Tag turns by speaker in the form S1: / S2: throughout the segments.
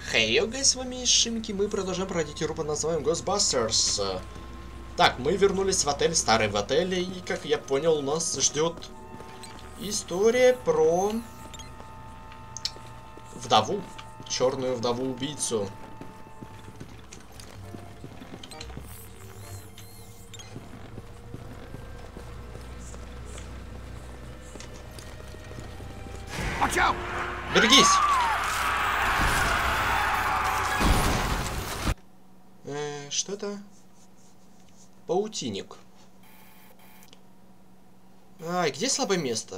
S1: Хей, гайс, с вами Шимки, мы продолжаем пройти игру под названием Ghostbusters. Так, мы вернулись в отель, старый в отеле, и, как я понял, нас ждет история про вдову, черную вдову-убийцу. Берегись! Что это? Паутинник. Где слабое место?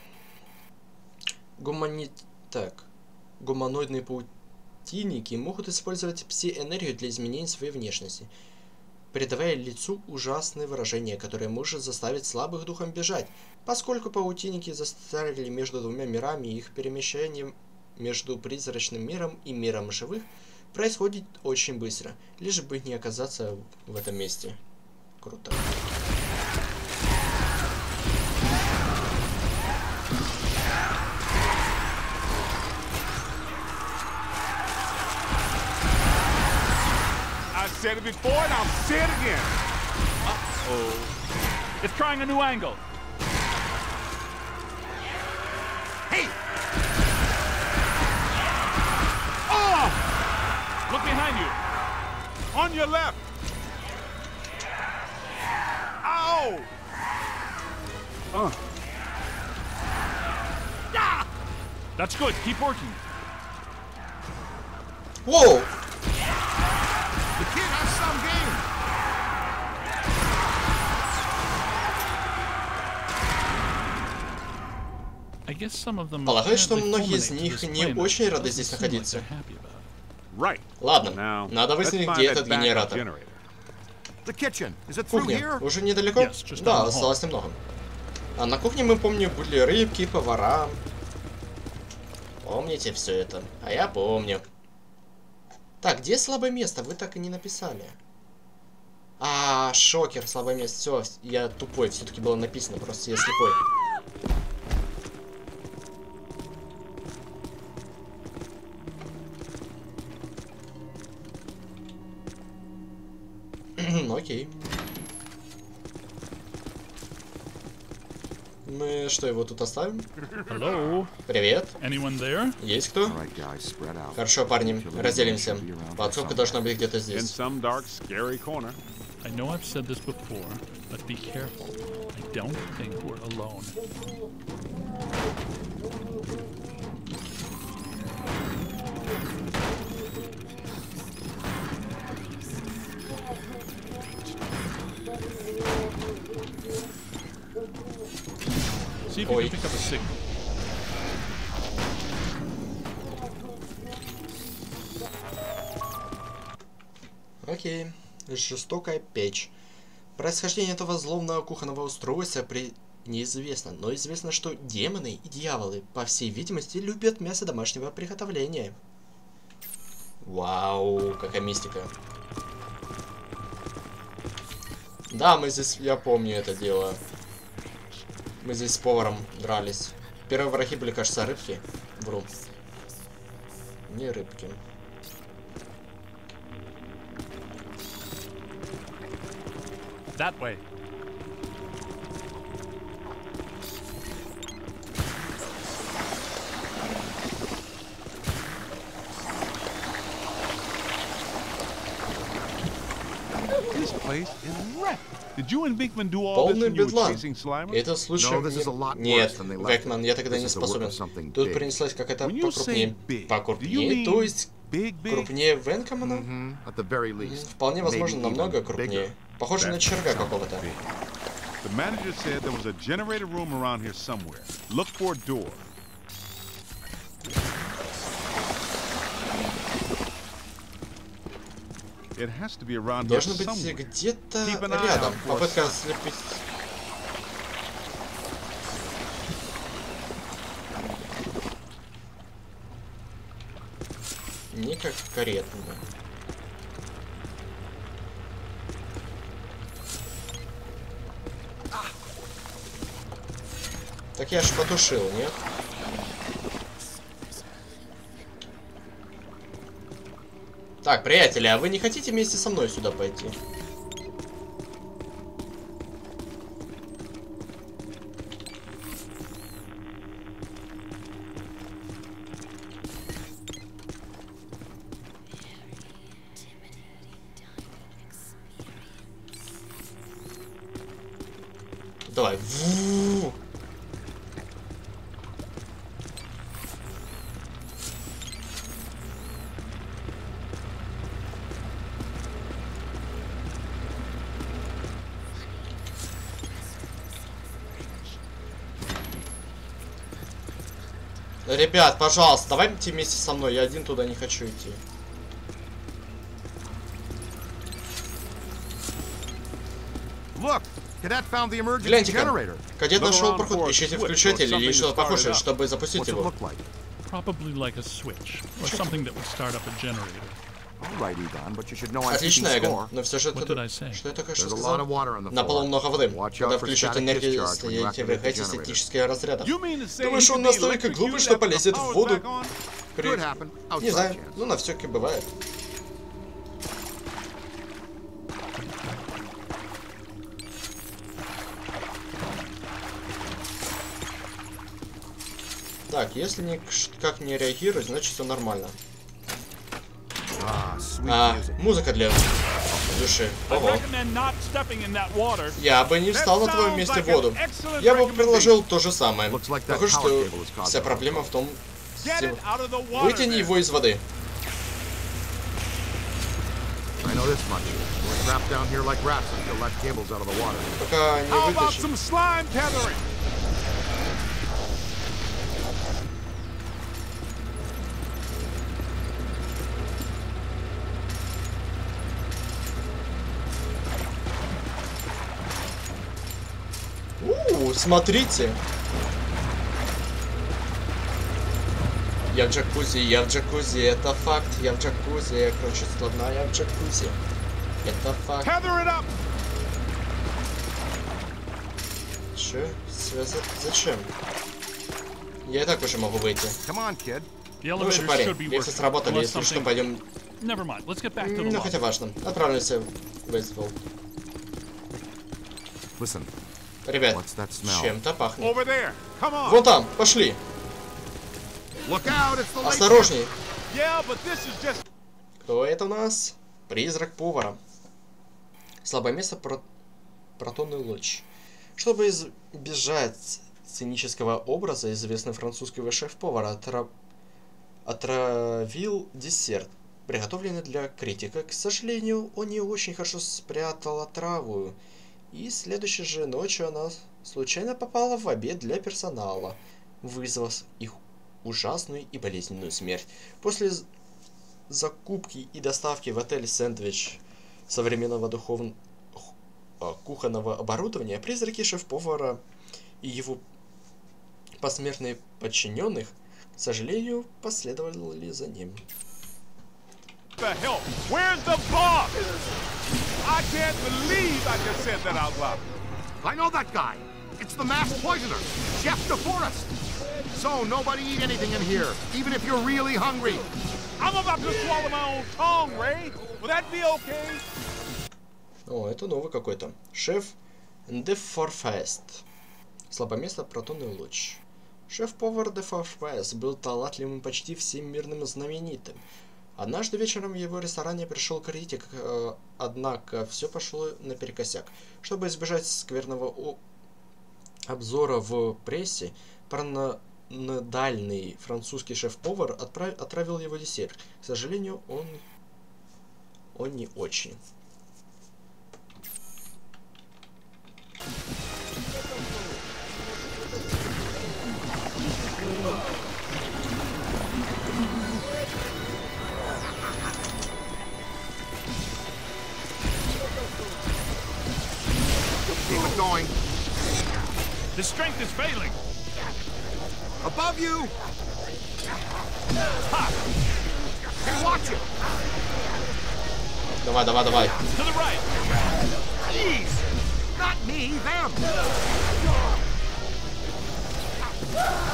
S1: Гуманоидные паутинники могут использовать пси-энергию для изменения своей внешности, придавая лицу ужасное выражение, которое может заставить слабых духом бежать. Поскольку паутинники застряли между двумя мирами, их перемещение между призрачным миром и миром живых происходит очень быстро, лишь бы не оказаться в этом месте. Круто.
S2: I said it before and I'll say it again. Uh-oh. It's trying a new angle. Hey! Oh! Look behind you. On your left. Ow! Ah! That's good. Keep working.
S1: Whoa!
S2: The kid has some game. I guess some of them.
S1: Полагаю, что многие из них не очень рады здесь находиться. Ладно, надо выяснить, где этот генератор. Кухня. Уже недалеко? Да, осталось немного. А на кухне, мы помню, были рыбки, повара. Помните все это? А я помню. Так, где слабое место? Вы так и не написали. Шокер, слабое место. Все, я тупой. Все-таки было написано, просто я слепой. Окей. Мы что, его тут оставим?
S3: Hello.
S1: Привет.
S3: Anyone there?
S1: Есть кто? Хорошо, парни, разделимся. Подсобка должна быть где-то здесь.
S3: I know I've said this before, but be careful. I don't think we're alone. See if you can pick up a signal.
S1: Окей. Жестокая печь. Происхождение этого злобного кухонного устройства неизвестно, но известно, что демоны и дьяволы, по всей видимости, любят мясо домашнего приготовления. Вау, какая мистика. Да, я помню это дело. Мы здесь с поваром дрались. Первые враги были, кажется, рыбки. Вру. Не рыбки.
S2: That way. This place is wrecked. Did you and Beekman do all this when you were chasing Slimer?
S1: Это случай... Нет, Векман, я тогда не способен. Тут принеслась какая-то покрупнее. Покрупнее? То есть крупнее Венкамана? Вполне возможно, намного крупнее. Похоже на червя какого-то.
S2: The manager said there was a generator room around here somewhere. Look for a door. It has to be around here
S1: Должен быть
S2: somewhere.
S1: где-то рядом. Попытка ослепить. Не как каретно. Так я ж потушил, нет? Так, приятели, а вы не хотите вместе со мной сюда пойти? Давай. Ребят, пожалуйста, давайте вместе со мной. Я один туда не хочу идти. Гляньте-ка, кадет нашел проход. Ищите включатель или что-то похожее, чтобы запустить его. Отлично, Эгон, но все же это... Что я только что сказал? На полу много воды. Надо включить энергию, стоите в этих статических разрядах. Думаешь, он настолько глупый, что полезет в воду? Не знаю, ну на всякий бывает. Так, если никак не реагирует, значит все нормально. Музыка для души. Ого. Я бы не встал на твоем месте в воду. Я бы предложил то же самое. Похоже, что вся проблема в том... Вытяни его из воды. Пока не вытащим. Смотрите. Я в джакузи, это факт. Я в джакузи, короче, ладно, я в джакузи. Это факт. Че? Зачем? Я и так уже могу выйти. Ну же, парень, лифты сработали, если что, пойдем... Ну, хотя важно. Отправимся в Вестфол. Ребят, чем-то пахнет. Вон там, пошли. Осторожней. Кто это у нас? Призрак повара. Слабое место протонный луч. Чтобы избежать сценического образа, известный французский шеф-повар отравил десерт, приготовленный для критика. К сожалению, он не очень хорошо спрятал отраву. И следующей же ночью она случайно попала в обед для персонала, вызвав их ужасную и болезненную смерть. После закупки и доставки в отель сэндвич современного кухонного оборудования, призраки шеф-повара и его посмертные подчиненных, к сожалению, последовали за ним.
S4: I can't believe I just said that out loud. I know that guy. It's the mass poisoner, Chef DeForest. So nobody eat anything in here, even if you're really hungry. I'm about to swallow my own tongue, Ray. Will that be okay?
S1: О, это новый какой-то. Шеф DeForest. Слабоместно протонный луч. Шеф-повар DeForest был талантливым, почти всемирным знаменитым. Однажды вечером в его ресторане пришел критик, однако все пошло наперекосяк. Чтобы избежать скверного обзора в прессе, параноидальный французский шеф-повар отравил его десерт. К сожалению, он не очень.
S4: Keep it going.
S3: The strength is failing.
S4: Above you. Ha! Hey, watch it.
S1: Давай, давай, давай.
S3: To the right.
S4: Jeez. Not me, them.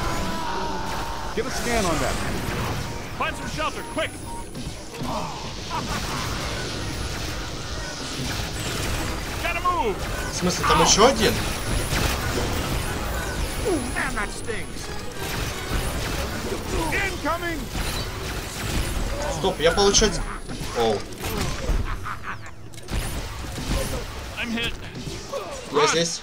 S2: Get a scan on that.
S3: Find some shelter, quick.
S1: В смысле, там еще один? Стоп, я получать... Оу. Я здесь.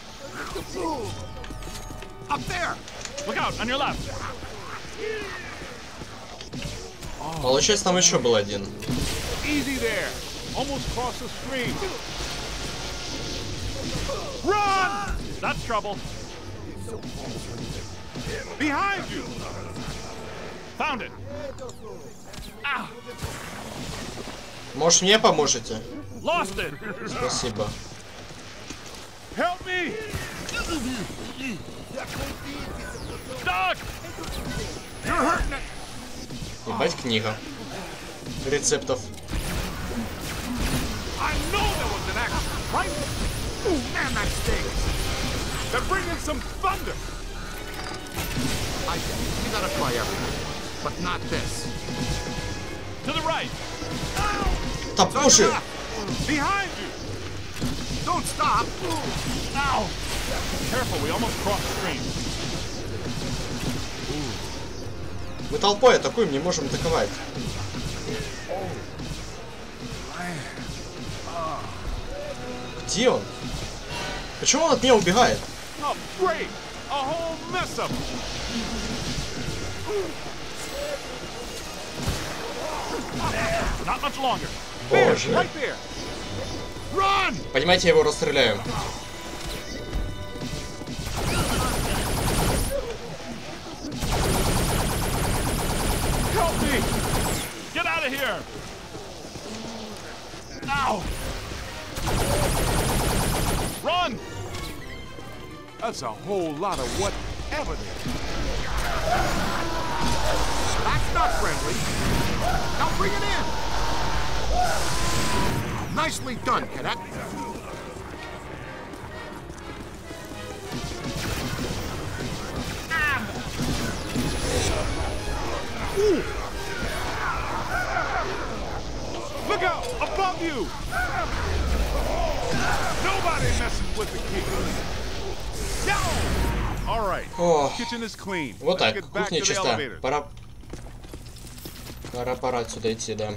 S1: Получается, там еще был один.
S2: Run! That's trouble. Behind you. Found it. Ah.
S1: Может, мне поможете?
S2: Lost it.
S1: Спасибо.
S2: Help me. Doc. You're hurting it.
S1: Ебать, книга рецептов.
S2: I know there was an accident, right? Ooh, man, that stings. They're bringing some thunder.
S4: I get it. You gotta try everything, but not this.
S2: To the right.
S1: Топуши!
S2: Behind you. Don't stop. Ow. Careful, we almost crossed stream.
S1: Мы толпой атакуем, не можем атаковать. Где он? Почему он от меня убегает? Боже. Понимаете, я его расстреляю.
S2: Help me! Get out of here! Ow! Run! That's a whole lot of whatever there.
S4: That's not friendly. Now bring it in. Nicely done, cadet.
S2: Look out! Above you! Nobody messes with the key. All right. Kitchen is clean.
S1: Вот так. Кухня чиста. Пора отсюда идти, да.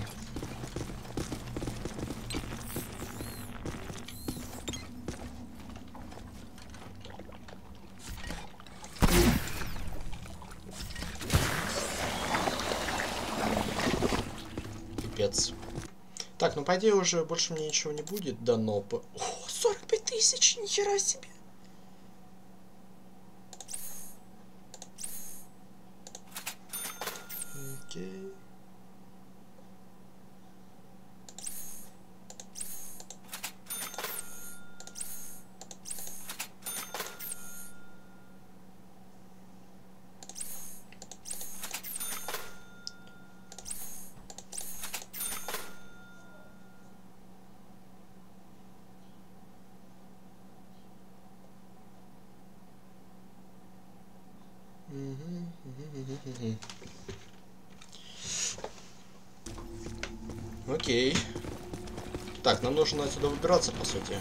S1: Пипец. Так, ну по идее уже больше мне ничего не будет дано. О, 45 тысяч, нихера себе. Окей. Окей. Так, нам нужно отсюда выбираться, по сути.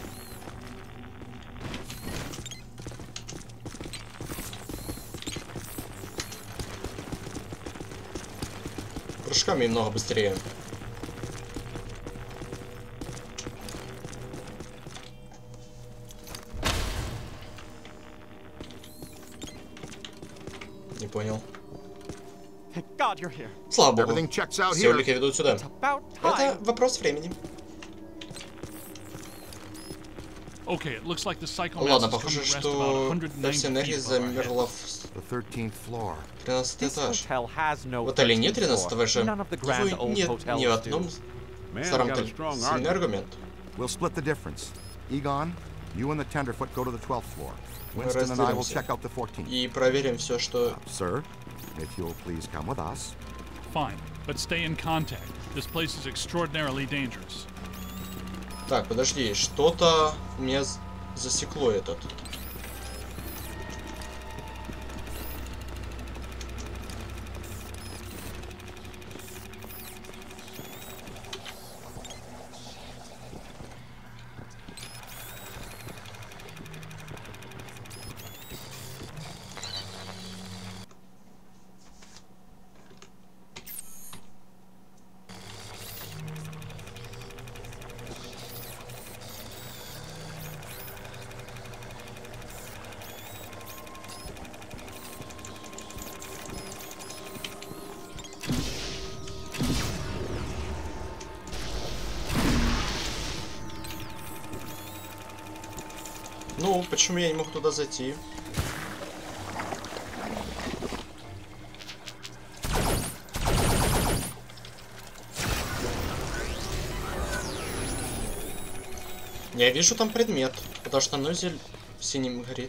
S1: Прыжками немного быстрее. Не понял. Слава богу. Все улики ведут сюда. Это вопрос времени. Ладно, похоже, что вся энергия замерла в 13 этаж. В отеле нет 13 этажа. Нет ни в одном старом отеле. Сильный аргумент. Мы разделимся и проверим все, что...
S4: If you'll please come with us.
S3: Fine, but stay in contact. This place is extraordinarily dangerous.
S1: Так, подожди, что-то меня засекло этот. Ну, почему я не мог туда зайти? Я вижу там предмет, потому что нозель синим горит.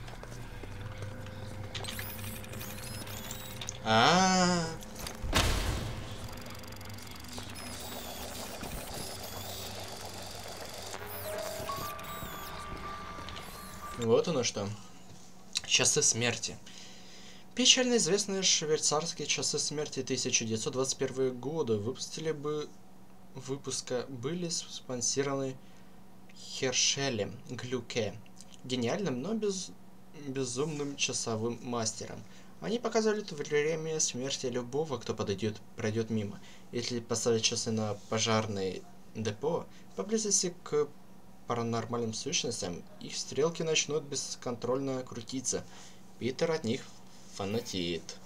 S1: Вот оно что. Часы смерти. Печально известные швейцарские часы смерти 1921 года выпуска были спонсированы Хершелем Глюке, гениальным, но безумным часовым мастером. Они показывали время смерти любого, кто пройдет мимо. Если поставить часы на пожарное депо, поблизости к паранормальным сущностям, их стрелки начнут бесконтрольно крутиться. Питер от них фанатеет.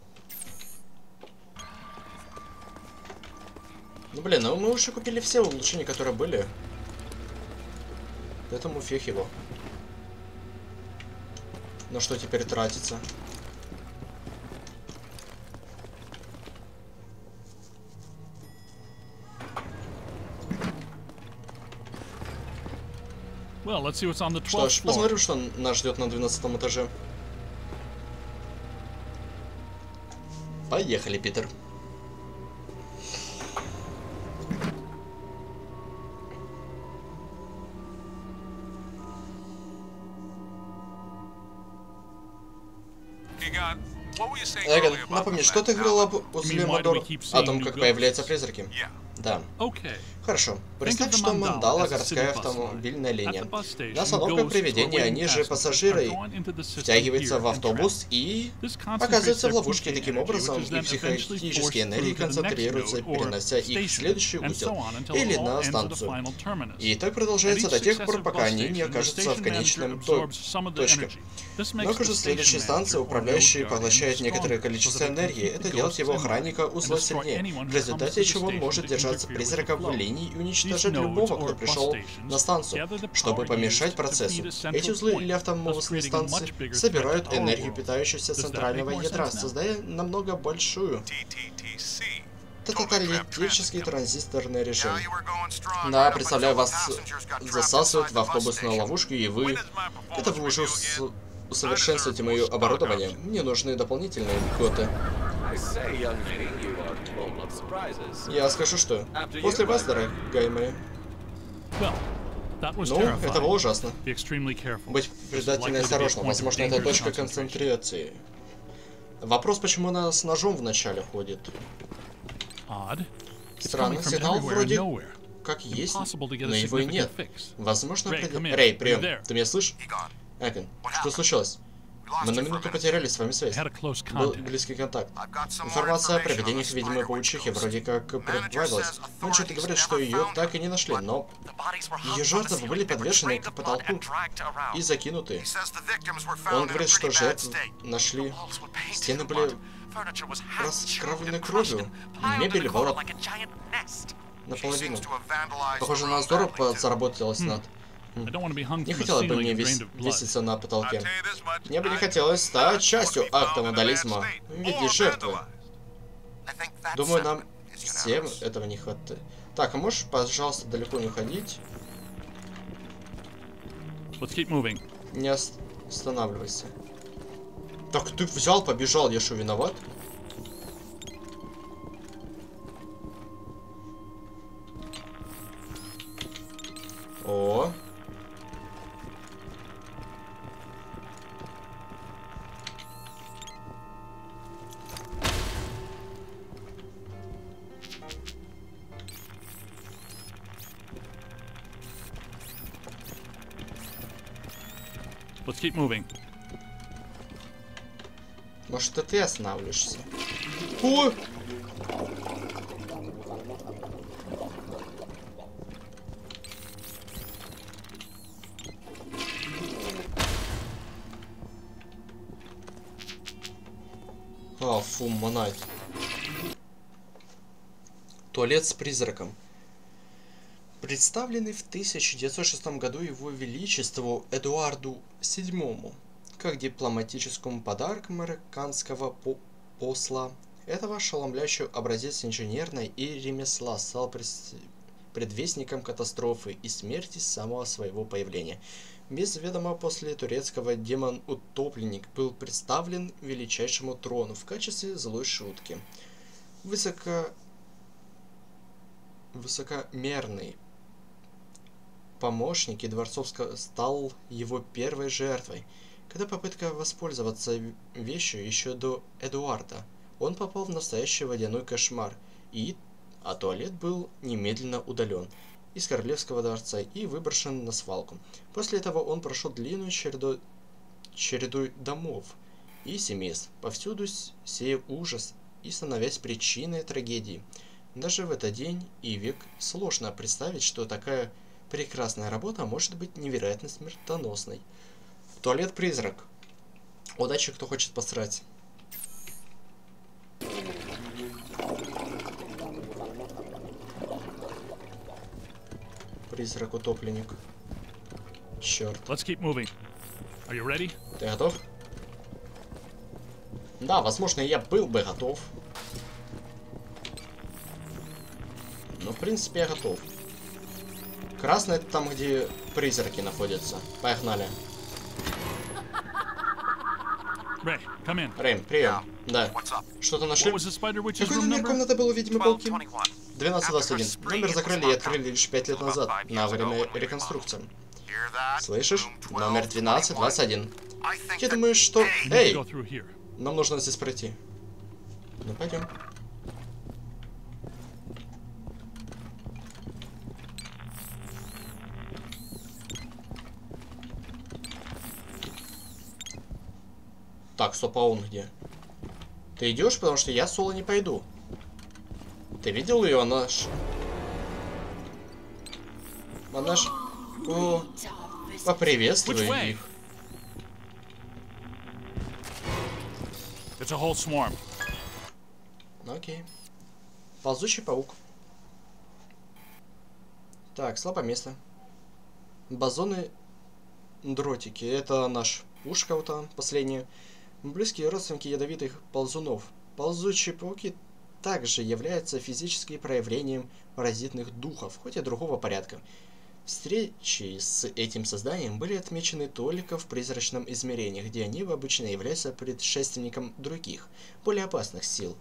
S1: Ну блин, ну мы уже купили все улучшения, которые были. Поэтому фиг его. На что теперь тратится?
S3: Well, let's see what's on the 12th
S1: Что ж,
S3: floor.
S1: посмотрим, что нас ждет на 12 этаже. Поехали, Питер. Эгон, напомни, что ты говорил об узле Мадор? О том, как появляются призраки? Да. Хорошо. Представь, что мандала — городская автомобильная линия. На остановках привидения, они же пассажиры, втягиваются в автобус и оказываются в ловушке. Таким образом, их психологические энергии концентрируются, перенося их в следующий узел или на станцию. И так продолжается до тех пор, пока они не окажутся в конечном точке. Но уже следующая станция, управляющий, поглощает некоторое количество энергии. Это делает его охранника узла сильнее, в результате чего он может держаться призрака в линии и уничтожать любого, кто пришел на станцию, чтобы помешать процессу. Эти узлы или автомобильные станции собирают энергию питающуюся центрального ядра, создая намного большую тоталитический транзисторный режим. Да, представляю, вас засасывают в автобусную ловушку, и вы... Это вы уже усовершенствуете мое оборудование. Мне нужны дополнительные льготы. Я скажу, что после вас, дорогая моя. Ну, это было ужасно. Быть предательно и осторожным. Возможно, это точка концентрации. Вопрос, почему она с ножом вначале ходит. Странно, сигнал вроде как есть, но его и нет. Возможно, Рэй, прием. Ты меня слышишь? Эгон, что случилось? Мы на минуту потеряли с вами связь. Был близкий контакт. Информация о привидениях видимой паучихи вроде как прибавилась. Но что-то говорит, что ее так и не нашли, но ее жертвы были подвешены к потолку и закинуты. Он говорит, что жертв нашли. Стены были раскровлены кровью. Мебель была наполовину. Похоже, на здорово заработалось над. Не хотелось бы мне виситься на потолке. Мне бы не хотелось стать частью акта вандализма в виде жертвы. Думаю, нам всем этого не хватает. Так, а можешь, пожалуйста, далеко не уходить? Не останавливайся. Так, ты взял, побежал, я что, виноват? О. Может, это ты останавливаешься? О! А, фу, монайт. Туалет с призраком. представленный в 1906 году его величеству Эдуарду VII как дипломатическому подарку американского посла. Этого ошеломляющий образец инженерной и ремесла стал предвестником катастрофы и смерти с самого своего появления. Без ведома после турецкого демон-утопленник был представлен величайшему трону в качестве злой шутки. Высокомерный помощник и Дворцовского стал его первой жертвой. Когда попытка воспользоваться вещью еще до Эдуарда, он попал в настоящий водяной кошмар, а туалет был немедленно удален из королевского дворца и выброшен на свалку. После этого он прошел длинную череду домов и семейств, повсюду сея ужас и становясь причиной трагедии. Даже в этот день и век сложно представить, что такая прекрасная работа может быть невероятно смертоносной. Туалет-призрак. Удачи, кто хочет посрать. Призрак-утопленник. Черт.
S3: Let's keep moving. Are you ready?
S1: Ты готов? Да, возможно, я был бы готов. Но, в принципе, я готов. Красный — это там, где призраки находятся. Погнали.
S3: Рэй, come in.
S1: Рэм, прием. Да. Что-то нашли?
S3: What was the Spider Witch's
S1: Какой
S3: room
S1: номер
S3: number?
S1: комнаты был у ведьмы пауки? 1221. Номер закрыли и открыли лишь 5 лет назад, на время реконструкции. Слышишь? Номер 1221. Я думаю, что... Эй!
S3: Go through here.
S1: Нам нужно здесь пройти. Ну, пойдем. Так, стоп, а он где? Ты идешь, потому что я соло не пойду. Ты видел ее? Она ж... О, поприветствуй их.
S3: It's a whole swarm.
S1: Окей. Ползучий паук. Так, слабое место. Бозоны дротики. Это наш пушка вот там, последняя. Близкие родственники ядовитых ползунов. Ползучие пауки также являются физическим проявлением паразитных духов, хоть и другого порядка. Встречи с этим созданием были отмечены только в призрачном измерении, где они обычно являются предшественником других, более опасных сил.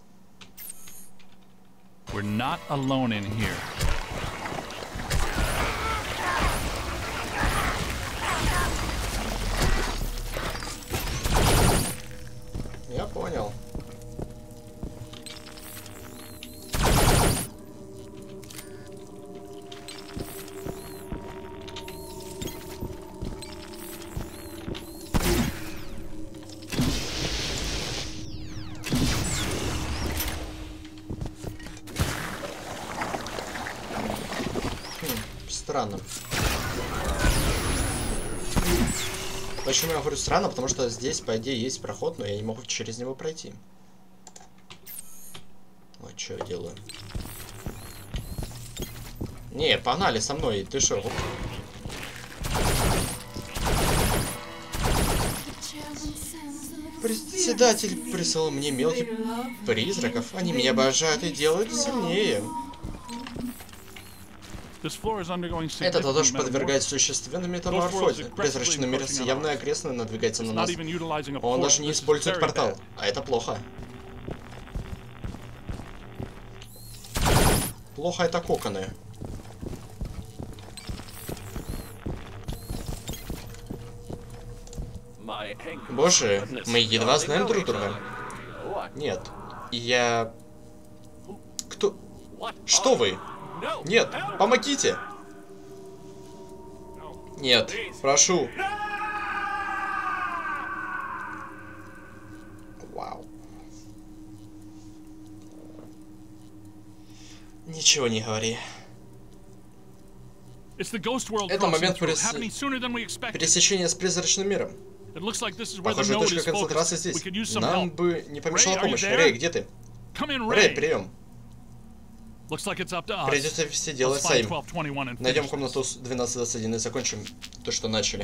S3: We're not alone in here.
S1: Я понял. Странно. Почему я говорю странно? Потому что здесь, по идее, есть проход, но я не могу через него пройти. Вот что я делаю. Не, погнали со мной, ты шо? Председатель прислал мне мелких призраков. Они меня обожают и делают сильнее. Этот этаж подвергается существенной метаморфозе. Призрачный мир явно агрессивно надвигается на нас. Он даже не использует портал, а это плохо. Плохо это коконы. Боже, мы едва знаем друг друга. Нет, я... Кто? Что вы? Нет, помогите! Нет, прошу. Вау. Ничего не говори. Это момент пересечения с призрачным миром. Похоже, точка концентрации здесь. Нам бы не помешала помощь. Рэй, где ты? Рэй, прием.
S3: Looks like it's up to us.
S1: Придется все
S3: Let's
S1: делать
S3: find
S1: самим.
S3: 1221 and
S1: Найдем
S3: finish this.
S1: комнату 1221 и закончим то, что начали.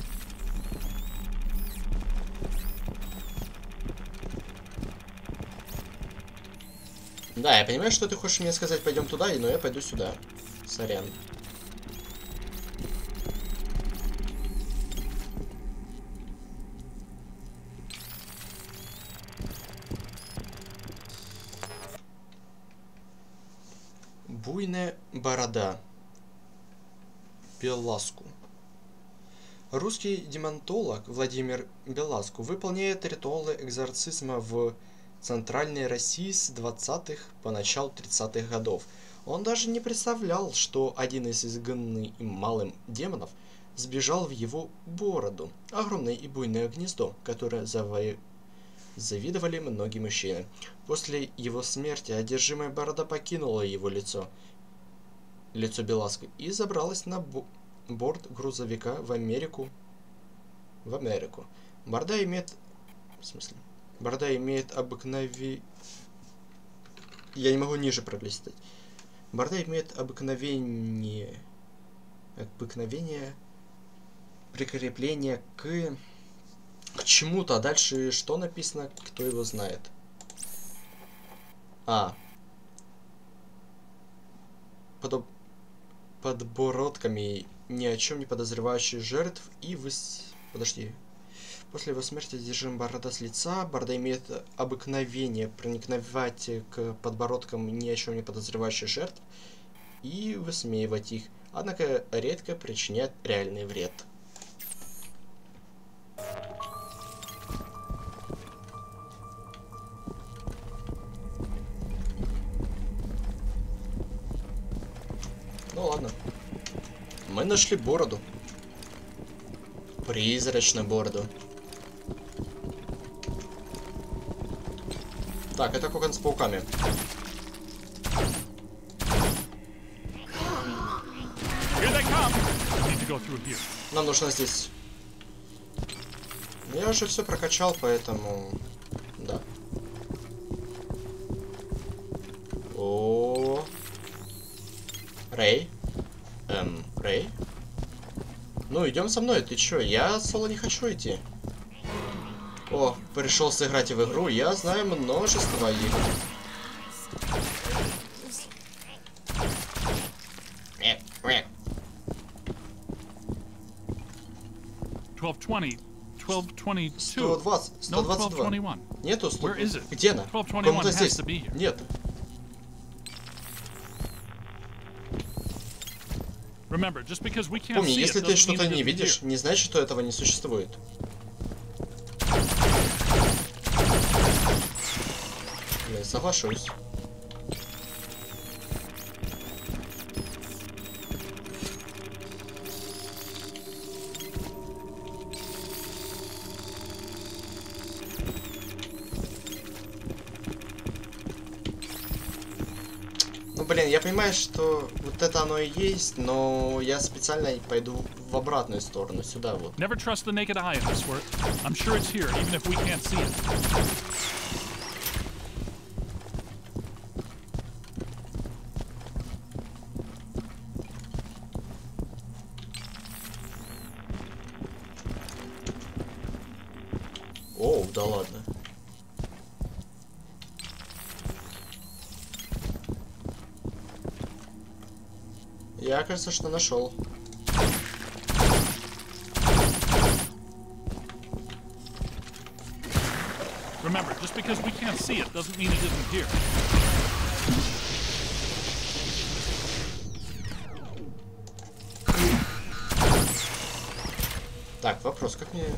S1: Да, я понимаю, что ты хочешь мне сказать, пойдем туда, но я пойду сюда. Сорян. Буйная борода. Беласку. Русский демонтолог Владимир Беласку выполняет ритуалы экзорцизма в Центральной России с 20-х по начало 30-х годов. Он даже не представлял, что один из изгнанных им малым демонов сбежал в его бороду, огромное и буйное гнездо, которое завидовали многие мужчины. После его смерти одержимая борода покинула его лицо Беласку, и забралась на борт грузовика в Америку. Борода имеет... В смысле? Борода имеет Я не могу ниже пролистать. Борода имеет обыкновение прикрепления к чему-то. А дальше что написано, кто его знает. Подбородками ни о чем не подозревающих жертв и Подожди. После его смерти держим борода с лица. Борода имеет обыкновение проникновать к подбородкам ни о чем не подозревающих жертв и высмеивать их, однако редко причиняет реальный вред. Ну ладно. Мы нашли бороду. Призрачную бороду. Так, это кокон с пауками. Нам нужно здесь. Я уже все прокачал, поэтому... Да. О, Рэй? Рэй? Ну, идем со мной, ты чё? Я соло не хочу идти. О, пришел сыграть в игру, я знаю множество игр. 122. Нету 100. Где она? Комната здесь. Нет. Помни, если ты что-то не видишь, не значит, что этого не существует. Я соглашусь. Ну, блин, я понимаю, что вот это оно и есть, но я специально пойду в обратную сторону, сюда вот.
S3: Never trust the naked eye in this work. I'm sure it's here, even if we can't see it.
S1: Оу, да ладно. Я, кажется, что нашел.
S3: Remember, just because we can't see it doesn't mean it isn't here.
S1: Так, вопрос, как мне...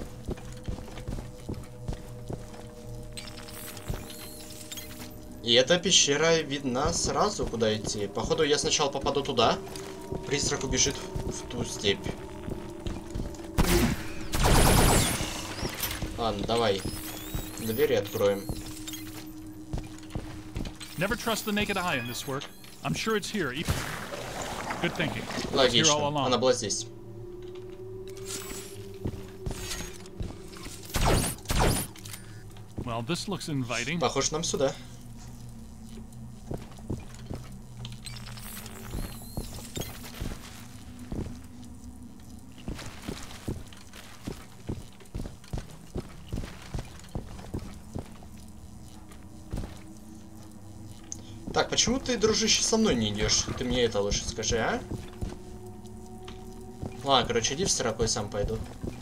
S1: И эта пещера видна сразу, куда идти. Походу, я сначала попаду туда. Призрак убежит в ту степь. Ладно, давай. Двери откроем.
S3: Never trust the naked eye in this work. I'm sure it's here. Good thinking.
S1: Логично. Она была здесь.
S3: Well, this looks inviting.
S1: Похож нам сюда. Так, почему ты, дружище, со мной не идешь? Ты мне это лучше скажи, а? Ладно, короче, иди в сраку, я сам пойду.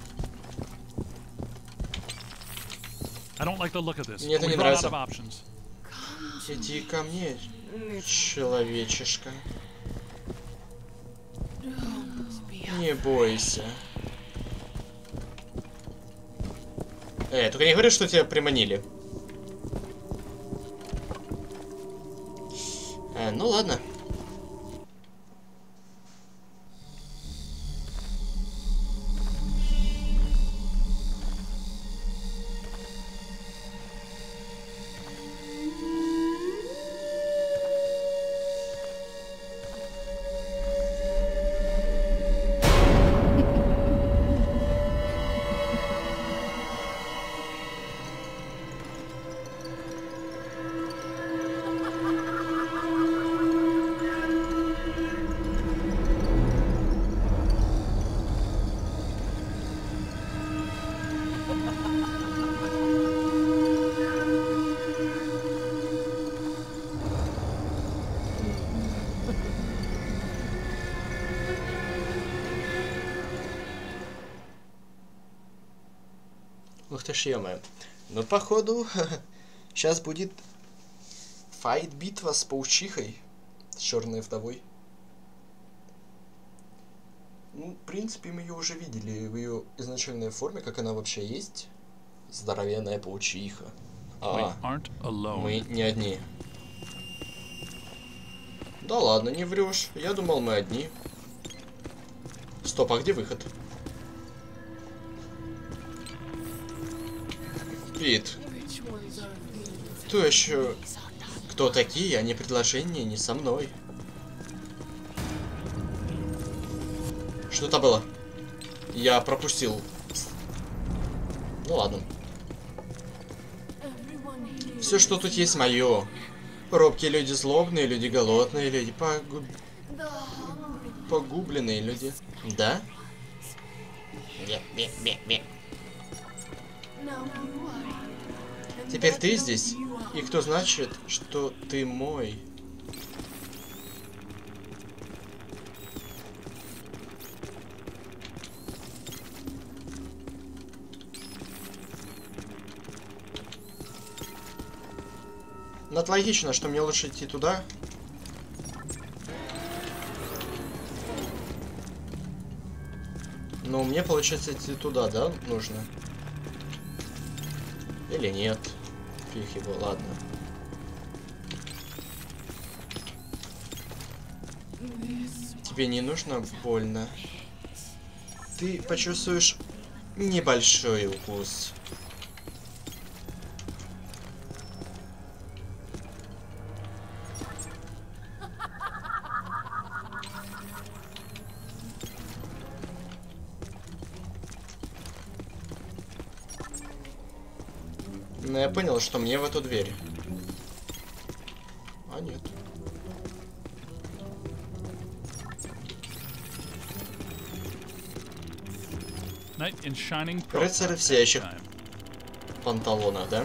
S1: Мне это не нравится. Иди ко мне, человечишка. Не бойся. Только не говори, что тебя приманили. Ну ладно. Ух ты ж, ё-моё. Ну, походу, сейчас будет файт-битва с паучихой, с черной вдовой. Ну, в принципе, мы ее уже видели в ее изначальной форме, как она вообще есть. Здоровенная паучиха. Мы не одни. Да ладно, не врешь. Я думал, мы одни. Стоп, а где выход? Пит. Кто еще? Кто такие? Они предложения не со мной. Что это было? Я пропустил. Ну ладно. Все, что тут есть, мое. Робкие люди злобные, люди голодные, люди погубленные люди. Да? Теперь ты здесь? И кто значит, что ты мой? Ну, это логично, что мне лучше идти туда. Но мне, получается, идти туда, да, нужно? Или нет? Фиг его, ладно. Тебе не нужно больно. Ты почувствуешь небольшой укус. Но я понял, что мне в эту дверь. А нет. Рыцарь в сияющих панталонах, да?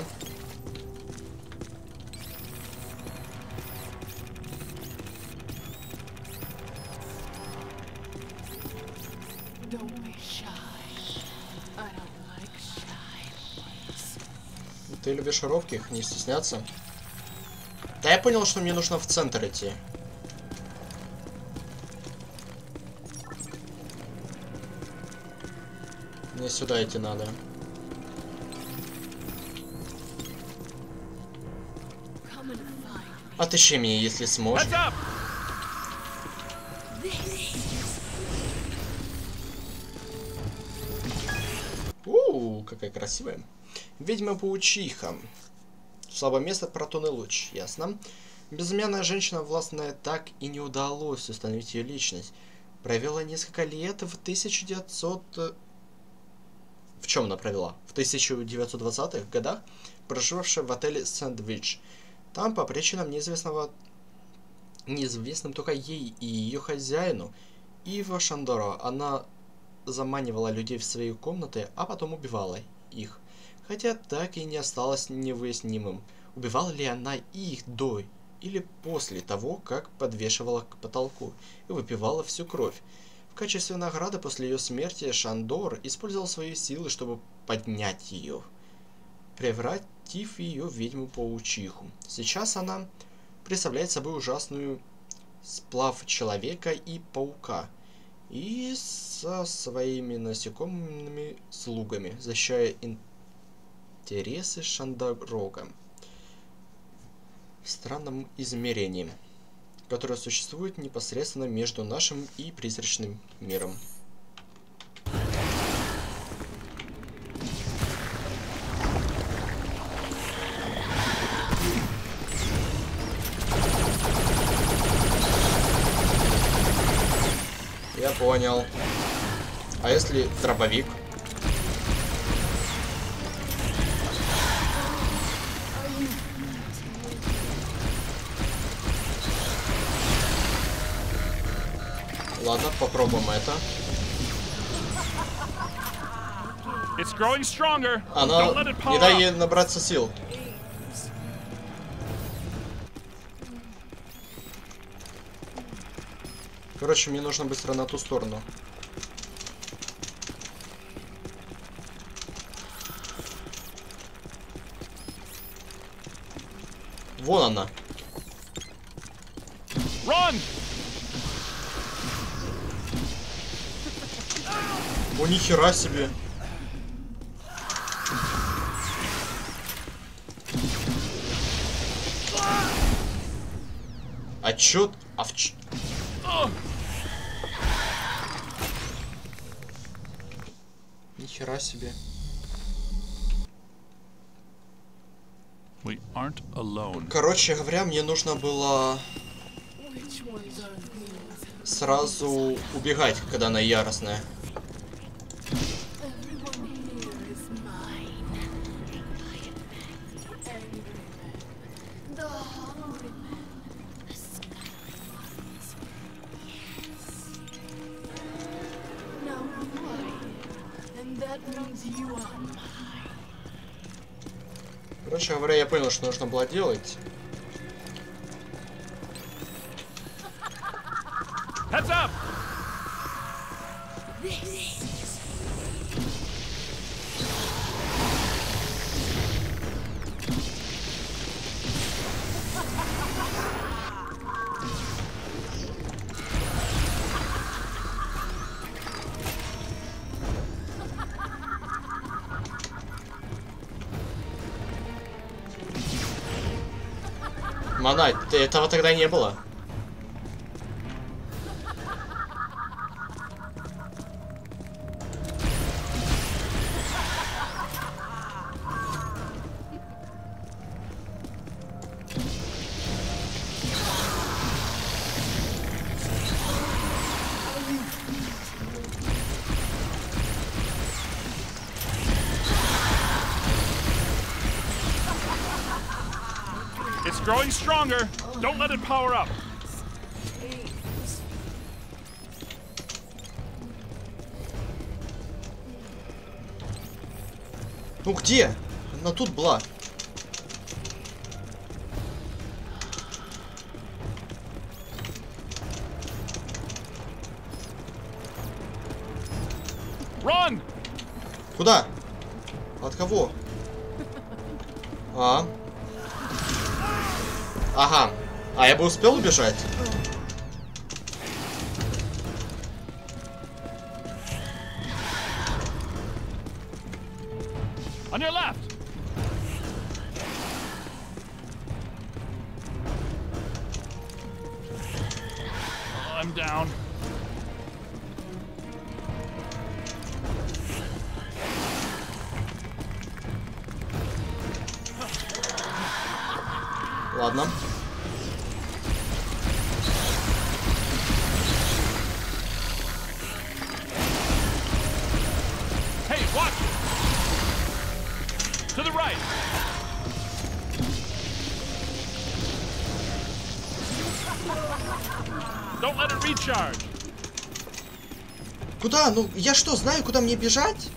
S1: Ты любишь робких, не стесняться? Да я понял, что мне нужно в центр идти. Мне сюда идти надо. Отыщи меня, если сможешь. Какая красивая. Ведьма-паучиха. Слабое место, протонный луч. Ясно. Безымянная женщина, властная, так и не удалось установить ее личность. Провела несколько лет в 1900... В чем она провела? В 1920-х годах, проживавшая в отеле Сэндвич. Там, по причинам неизвестным только ей и ее хозяину, Ива Шандоро, она заманивала людей в свои комнаты, а потом убивала их. Хотя так и не осталось невыяснимым, убивала ли она их до или после того, как подвешивала к потолку и выпивала всю кровь. В качестве награды после ее смерти Шандор использовал свои силы, чтобы поднять ее, превратив ее в ведьму-паучиху. Сейчас она представляет собой ужасную сплав человека и паука, и со своими насекомыми слугами, защищая интересы Шандорога в странном измерении, которое существует непосредственно между нашим и призрачным миром. Я понял. А если дробовик? Ладно, попробуем это. Она... Не дай ей набраться сил. Короче, мне нужно быстро на ту сторону. Вон она.
S2: Run!
S1: О, нихера себе. А чё? А в ч... Нихера себе.
S3: We aren't alone.
S1: Короче говоря, мне нужно было сразу убегать, когда она яростная. Короче говоря, я понял, что нужно было делать.
S2: Heads up!
S1: Мана, этого тогда не было.
S2: It's growing stronger. Don't let it power up.
S1: Ну где? Она тут была.
S2: Run!
S1: Куда? От кого? А? Ага. А я бы успел убежать?
S2: On your left. I'm down.
S1: Ладно.
S2: Hey, watch! To the right. Don't let it recharge.
S1: Куда? Ну, я что, знаю, куда мне бежать?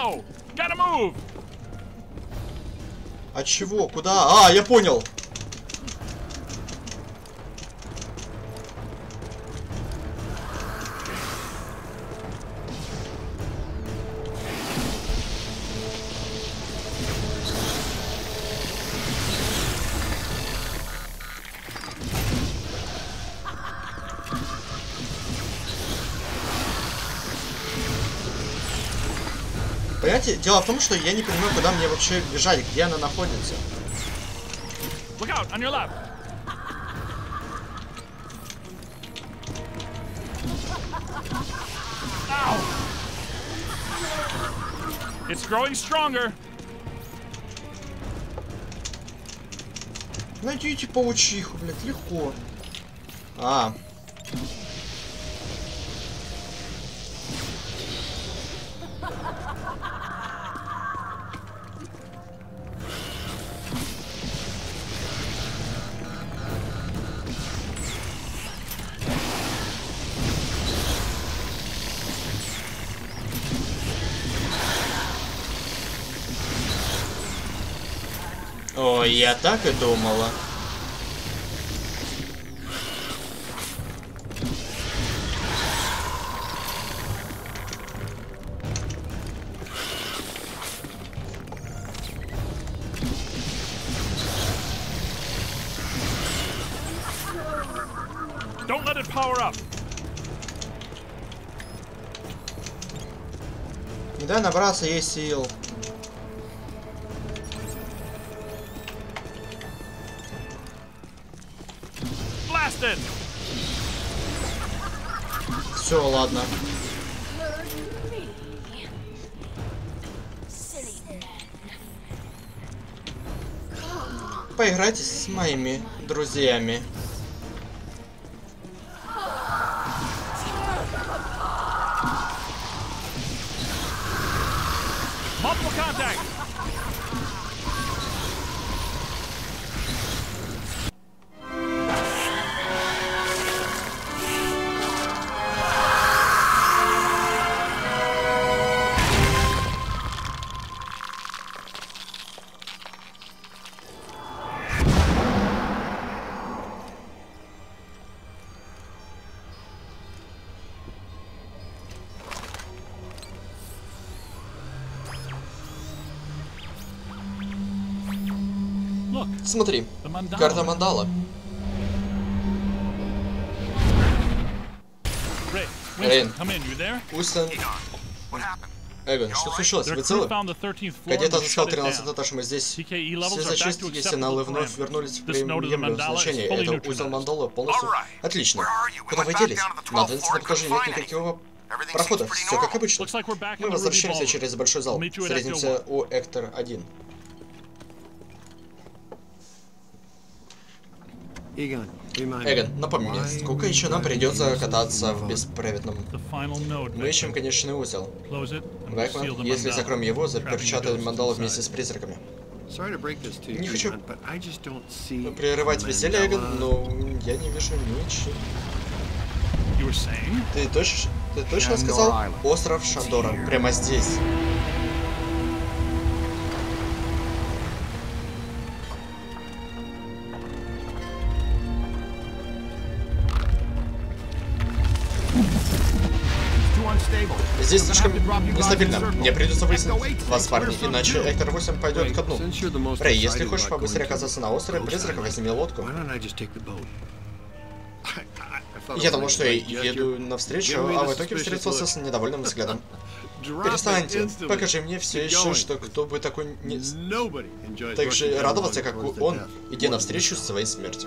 S3: Whoa! Gotta move!
S1: От чего? Куда? А, я понял. Понимаете, дело в том, что я не понимаю, куда мне вообще бежать, где она находится.
S3: Look out, on your left. Ow! It's growing stronger.
S1: Найдите паучиху, блядь, легко. А. Ой, я так и думала.
S3: Don't let it power up.
S1: Не дай набраться ей сил.
S3: Blasted.
S1: Все, ладно. Поиграйте с моими друзьями.
S3: Multiple contact.
S1: Смотри, карта мандала. Рейн, Уистон, Эгон, что случилось? Вы целы? Кадет отыскал 13 этаж, мы здесь. Все зачистки сигналы вновь вернулись в приемлемое значение. Это узел мандала полностью. Отлично. Куда вы делись? На 12 этаже нет никакого прохода. Все как обычно. Мы возвращаемся через большой зал. Встретимся у Эктор-1. Эгон, напомни мне, сколько еще нам придется кататься в бесправедном? Мы ищем конечный узел. Бэкман, если закроем его, запечатаем мандалу вместе с призраками. Не хочу прерывать веселье, Эгон, но я не вижу ничего. Ты точно сказал? Остров Шандора, прямо здесь. Здесь слишком нестабильно. Мне придется выяснить вас, парни, иначе Эктор-8 пойдет ко дну. Рэй, если хочешь побыстрее оказаться на острове призрака, возьми лодку. Я думал, что я еду навстречу, а в итоге встретился с недовольным взглядом. Перестаньте. Покажи мне все еще, что кто бы такой не... так же радовался, как он, идя навстречу своей смерти.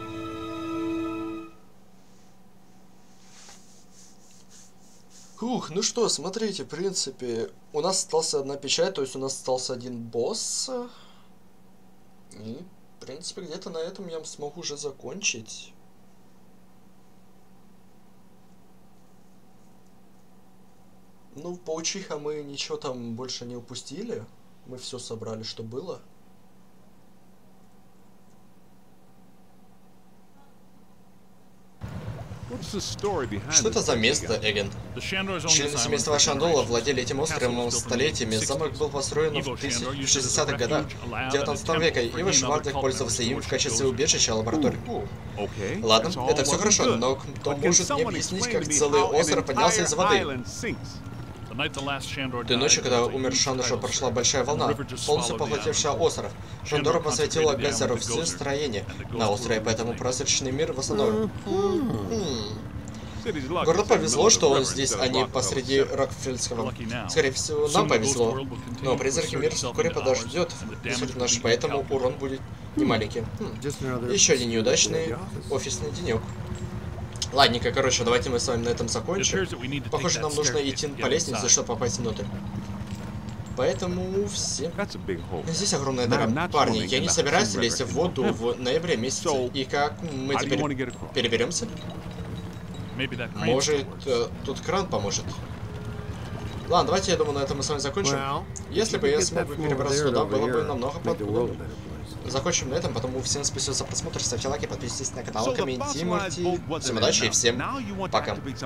S1: Ух, ну что, смотрите, в принципе, у нас остался одна печать, то есть у нас остался один босс. И, в принципе, где-то на этом я смогу уже закончить. Ну, в паучиха мы ничего там больше не упустили. Мы все собрали, что было. Что это за место, Эгент? Члены семейства Шандола владели этим островом столетиями. Замок был построен в 60-х годах 19 века, и Вышвардах пользовался им в качестве убежища лаборатории. Ладно, это все хорошо, но кто может мне объяснить, как целый остров поднялся из воды? Той ночью, когда умер Шандора, прошла большая волна, полностью поглотившая остров. Шандора посвятила Гейзеру все строения на острове, поэтому прозрачный мир восстановлен. Городу повезло, что он здесь, а не посреди Рокфельдского. Скорее всего, нам повезло. Но призраки мир вскоре подождет, наш, поэтому урон будет немаленький. Еще один неудачный офисный денек. Ладненько, короче, давайте мы с вами на этом закончим. Похоже, нам нужно идти по лестнице, чтобы попасть внутрь. Поэтому все... Здесь огромная дыра. Парни, я не собираюсь лезть в воду в ноябре месяце. И как мы теперь переберемся? Может, тут кран поможет. Ладно, давайте, я думаю, на этом мы с вами закончим. Если бы я смог перебраться туда, было бы намного удобнее. Закончим на этом, потому всем спасибо за просмотр, ставьте лайки, подписывайтесь на канал, комментируйте. Всем удачи и всем пока.